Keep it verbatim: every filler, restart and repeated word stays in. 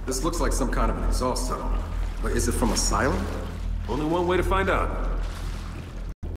This looks like some kind of an exhaust tunnel. But is it from a silo? Only one way to find out.